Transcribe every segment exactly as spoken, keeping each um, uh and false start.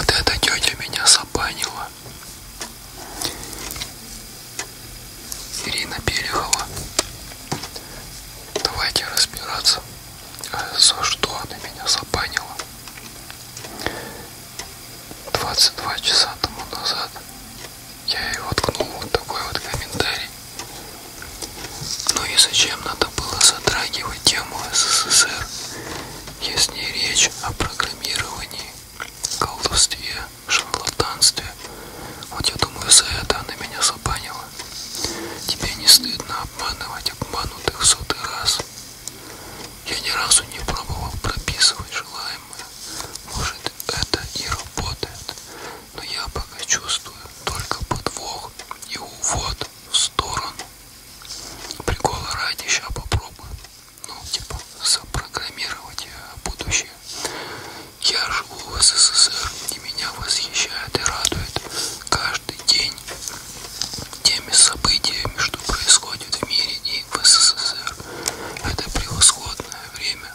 Вот эта тетя меня забанила. Ирина Перехова. Давайте разбираться, за что она меня забанила. двадцать два часа тому назад я ей воткнул вот такой вот комментарий. Ну и зачем надо было затрагивать тему СССР, если речь о программировании, колдовстве, шарлатанстве? Вот я думаю, за это она меня забанила. Тебе не стыдно обманывать обманутых в сотый раз? Я ни разу не пробовал прописывать желаемое. Может, это и работает, но я пока чувствую только подвох и увод в сторону. Прикола ради, ща попробую. Ну, типа, запрограммировать будущее. Я живу в СССР, и меня восхищает и радует каждый день теми событиями, что происходит в мире и в СССР. Это превосходное время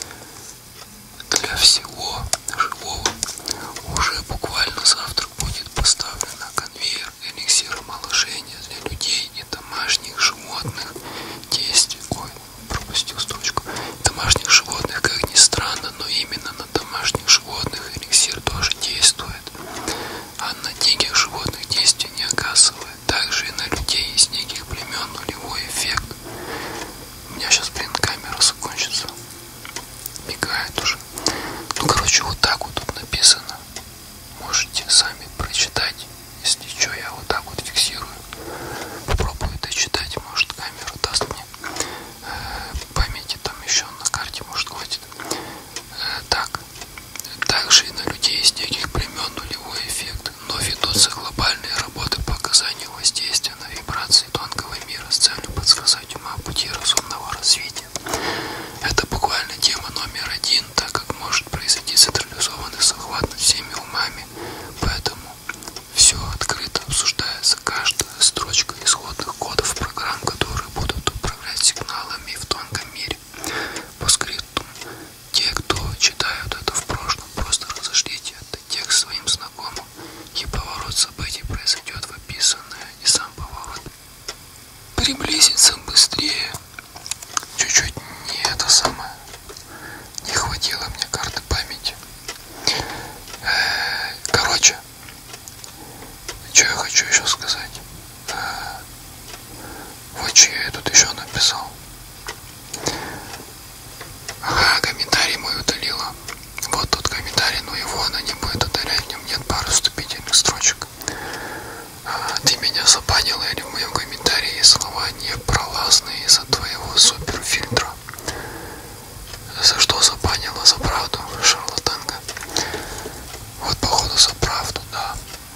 для всего живого. Уже буквально завтра будет поставлен на конвейер эликсир омоложения для людей и домашних животных. Действие, ой, пропустил строчку. Домашних животных, как ни странно, но именно на домашних животных эликсир тоже действует, а на диких животных действия не оказывает. Также и на людей из неких племен нулевой эффект. У меня сейчас, блин, камера закончится. Мигает уже. Ну, короче, вот так вот тут написано. Можете сами прочитать. Если что, я вот так вот фиксирую. Попробую дочитать. Может, камера даст мне э, памяти там еще на карте, может, хватит. Э, так. Также и на людей из неких племен нулевой эффект. Но ведутся глобальные работы по оказанию воздействия на вибрации тонкого мира с целью подсказать ума пути разумного развития. Это буквально тема номер один, так как может произойти централизованный захват над всеми умами. Поэтому все открыто обсуждается, каждая строчка исходных кодов программ, которые будут управлять сигналами в тонком мире. По скрипту, те, кто читают это в прошлом, просто разошлите этот текст своим знакомым, и поворот событий произойдет в описанное, и сам поворот приблизится быстрее. Чуть-чуть не это самое. Не хватило мне карты памяти. Короче, что я хочу еще сказать? Вот что я тут еще написал. Ага, комментарий мой удалила. Вот тот комментарий, но его она не будет удалять. В нем нет пары вступительных строчек. Ты меня забанила, или в моем комментарии слова не пролазные из-за твоего суперфильтра? За что забанила? За правду, шарлатанка? Вот, походу, за правду, да.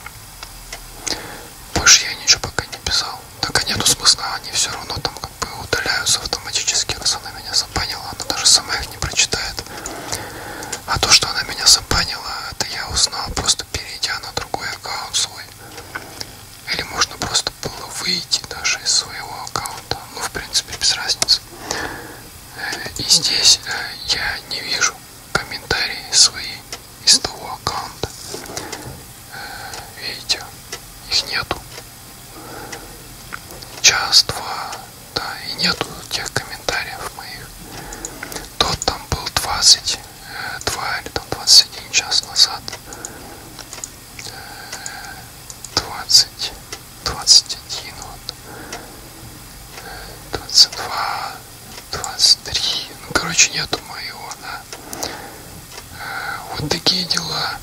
Больше я ничего пока не писал. Так а нету смысла, они все равно там как бы удаляются автоматически, раз она меня забанила. Она даже сама их не прочитает. А то, что она меня забанила, это я узнал, просто перейдя на другой аккаунт свой. Или можно просто было выйти даже из своего аккаунта. Ну, в принципе, без разницы. И здесь я не вижу комментарии свои из того аккаунта. Видите, их нету. Час, два, да, и нету тех комментариев моих. Тот там был двадцать два или там двадцать один час назад. двадцать, двадцать один, вот. двадцать два, двадцать три. Ну, короче, нету моего, да. Вот такие дела.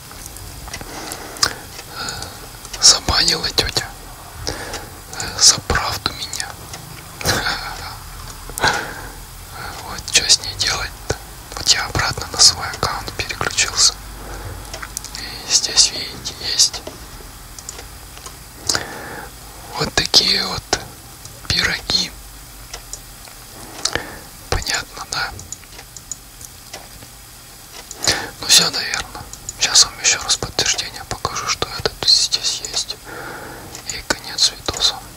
Забанила тетя. За правду меня. Вот что с ней делать-то? Вот я обратно на свой аккаунт переключился. И здесь, видите, есть. Вот такие вот пироги. Понятно, да? Ну все, наверное. Сейчас вам еще раз подтверждение покажу, что это здесь есть. И конец видоса.